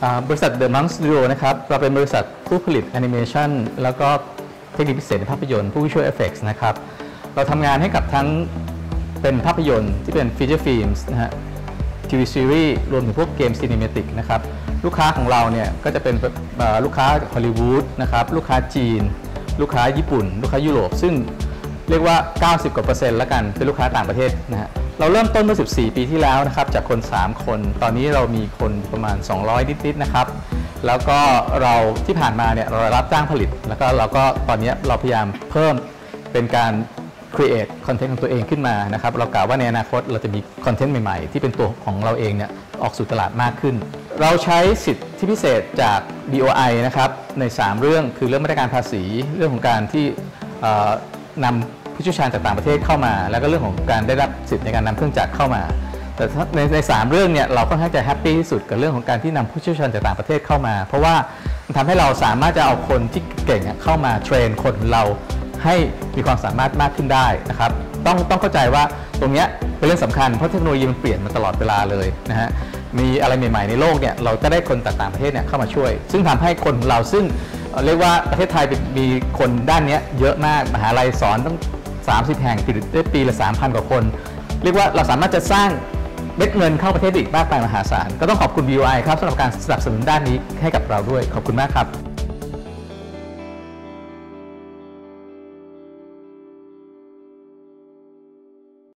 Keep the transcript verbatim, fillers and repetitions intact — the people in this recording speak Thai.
บริษัท The Monk Studio นะครับเราเป็นบริษัทผู้ผลิตแอนิเมชันแล้วก็เทคนิคพิเศษในภาพยนตร์ผู้ Visual Effects นะครับเราทำงานให้กับทั้งเป็นภาพยนตร์ที่เป็นฟีเจอร์ฟิล์มนะฮะทีวีซีรีส์รวมถึงพวกเกมซีนิเมติกนะครับลูกค้าของเราเนี่ยก็จะเป็นลูกค้าฮอลลีวูดนะครับลูกค้าจีนลูกค้าญี่ปุ่นลูกค้ายุโรปซึ่งเรียกว่าเก้าสิบกว่าเปอร์เซ็นต์แล้วกันเป็นลูกค้าต่างประเทศนะฮะเราเริ่มต้นเมื่อสิบสี่ปีที่แล้วนะครับจากคนสามคนตอนนี้เรามีคนประมาณสองร้อยนิดๆนะครับแล้วก็เราที่ผ่านมาเนี่ยเรารับจ้างผลิตแล้วก็เราก็ตอนนี้เราพยายามเพิ่มเป็นการ create content ของตัวเองขึ้นมานะครับเรากล่าวว่าในอนาคตเราจะมีคอนเทนต์ใหม่ๆที่เป็นตัวของเราเองเนี่ยออกสู่ตลาดมากขึ้นเราใช้สิทธิพิเศษจาก บี โอ ไอ นะครับในสามเรื่องคือเรื่องมาตรการภาษีเรื่องของการที่นำผู้เชี่ยวชาญจากต่างประเทศเข้ามาแล้วก็เรื่องของการได้รับสิทธิ์ในการนำเครื่องจักรเข้ามาแต่ในในสามเรื่องเนี่ยเราค่อนข้างจะแฮปปี้ที่สุดกับเรื่องของการที่นำผู้เชี่ยวชาญจากต่างประเทศเข้ามาเพราะว่ามันทำให้เราสามารถจะเอาคนที่เก่งเข้ามาเทรนคนเราให้มีความสามารถมากขึ้นได้นะครับต้องต้องเข้าใจว่าตรงนี้เป็นเรื่องสำคัญเพราะเทคโนโลยีมันเปลี่ยนมาตลอดเวลาเลยนะฮะมีอะไรใหม่ๆในโลกเนี่ยเราก็ได้คนจากต่างประเทศเนี่ยเข้ามาช่วยซึ่งทำให้คนของเราซึ่งเรียกว่าประเทศไทยมีคนด้านนี้เยอะมากมหาลัยสอนต้องสามสิบแห่งผลิตได้ปีละ สามพัน กว่าคนเรียกว่าเราสามารถจะสร้างเม็ดเงินเข้าประเทศอีกมากมายมหาศาลก็ต้องขอบคุณ บี โอ ไอ ครับสำหรับการสนับสนุนด้านนี้ให้กับเราด้วยขอบคุณมากครับ